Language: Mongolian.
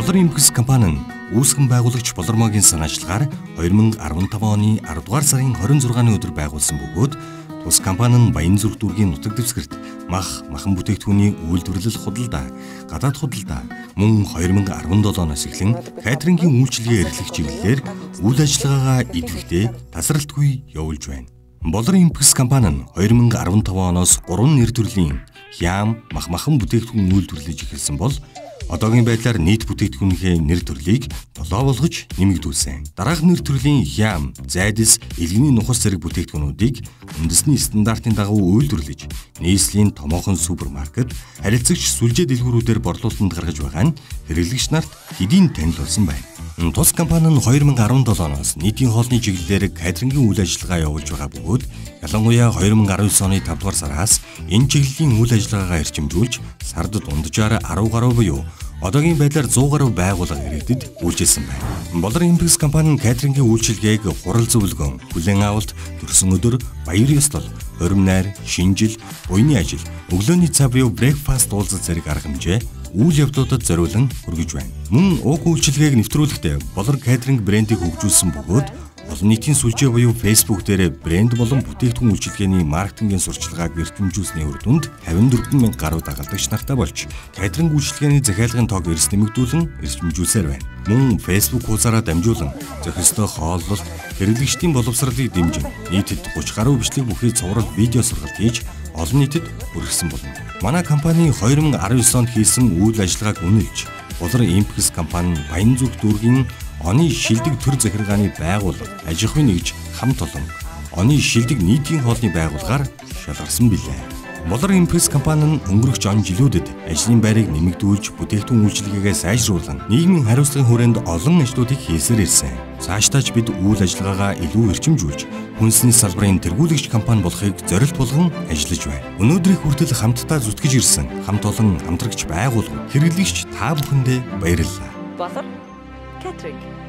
Болор импэкс компани нь үүсгэн байгуулагч Болормогийн санаачлагаар 2015 оны 10 дугаар сарын 26-ны өдөр байгуулсан бөгөөд тус компани нь Баянзүрх дүүргийн нутаг дэвсгэрт махан бүтээгдэхүүний үйлдвэрлэл худалдаа, гадаад худалдаа мөн 2017 оноос эхлэн катерингийн үйлчилгээ эрхлэх чиглэлээр үйл ажиллагаагаа идэвхтэй тасралтгүй явуулж байна. Болор импэкс компани нь 2015 оноос 3 нэр төрлийн хям, махан бүтээгдэхүүн үйлдвэрлэж эхэлсэн бол одоогийн байдлаар нийт бүтээгдэхүүнийхээ нэр төрлийг 7 болгож нэмэгдүүлсэн. Дараах нэр төрлийн хям, зайдис, илгэний нухас зэрэг бүтээгдэхүүнүүдийг үндэсний стандартын дагуу үйлдвэрлэж, нийслэлийн томоохон супермаркет, харилцагч сүлжээ дэлгүүрүүдээр борлуулалтанд гаргаж байгаа нь хэрэглэгч нарт хэдийн танил болсон байна. Тус компани нь 2017 оноос нийтийн хоолны чиглэлээр катерингийн үйл ажиллагаа явуулж байгаа бөгөөд ялангуяа 2019 оны 5 дугаар сараас энэ чиглэлийн үйл ажиллагаагаа эрчимжүүлж сард дунджаар 10 гаруй буюу одоогийн байдлаар 100 гаруй байгууллага иргэдэд үйлчилсэн байна. Болор импэкс компани нь катерингийн үйлчилгээг хурал зөвлөгөөн, хүлээн авалт, төрсөн өдөр, баяр ёслол, хорим найр, шинжил, буйны ажил, өглөөний цай буюу брейкфаст уулзалт зэрэг арга хэмжээ үйл явдлуудад зориулан хүргэж байна. Мөн уг үйлчилгээг нэвтрүүлэхдээ Болор катеринг брендийг хөгжүүлсэн бөгөөд олон нийтийн сүлжээ буюу Facebook дээр брэнд болон бүтээгдэхүүн үйлчилгээний маркетингийн сурчлагааг эрчимжүүлсний үр дүнд 54,000 гаруй дагалдагч нартай болж катеринг үйлчилгээний захиалгын тоог эрс нэмэгдүүлэн эрчимжүүлсээр байна. Мөн Facebook хуудасаараа дамжуулан зохистой хооллолт, хэрэглэгчдийн боловсролыг дэмжин нийтэд 30 гаруй бичлэг бүхий цуврал видео сургалт хийж олон нийтэд хүргэсэн болно. Манай компани 2019 онд хийсэн үйл ажиллагааг үнэлж, Болор импэкс компани нь Баянзүрх дүүргийн оны шилдэг төр захиргааны байгууллага, аж ахуйн нэгж хамт олон оны шилдэг нийтийн хоолны байгууллагаар шалгарсан билээ. Болор импэкс компани нь өнгөрөх он жилүүдэд ажлын байрыг нэмэгдүүлж, бүтээгдэхүүн үйлчилгээгээ сайжруулан, нийгмийн хариуцлагын хүрээнд олон ажлуудыг хийсээр ирсэн. Цаашдаач бид үйл ажиллагаагаа илүү эрчимжүүлж, хүнсний салбарын тэргүүлэгч компани болохыг зорилт болгон ажиллаж байна. Өнөөдрийг хүртэл хамтдаа зүтгэж ирсэн хамт олон хамтрагч байгууллагууд, хэрэглэгч та бүхэндээ баярлалаа. Болор Катеринг